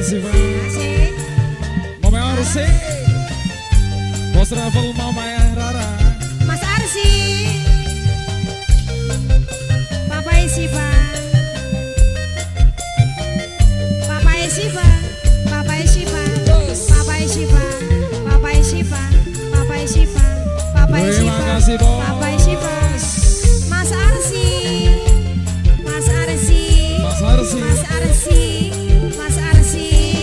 kasih Pak. Mama Arsi, Bos Travel Mama Rara, Mas Arsi, Papa Siva, Papa Siva, Papa Siva, Papa Siva, Papa Siva, Papa Siva, Papa terima Siva, kasih Bos. Papa Siva, Mas Arsi, Mas Arsi, Mas Arsi, Mas Arsi, Mas Arsi.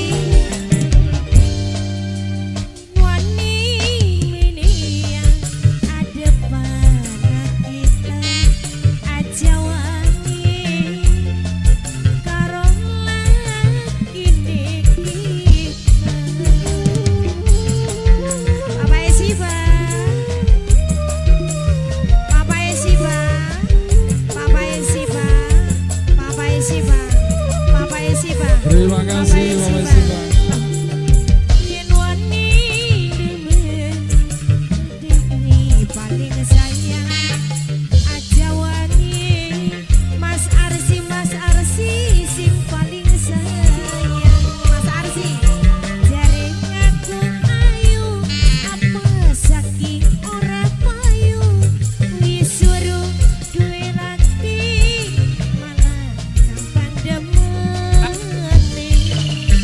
terima kasih Mama Siva. Paling sayang aja wangi Mas Arsi, Mas Arsi sing paling sayang. Mas Arsi jare ngaku ayu apa saking ora payu disuruh duwe lati malah gampang demene.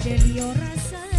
Delio rasa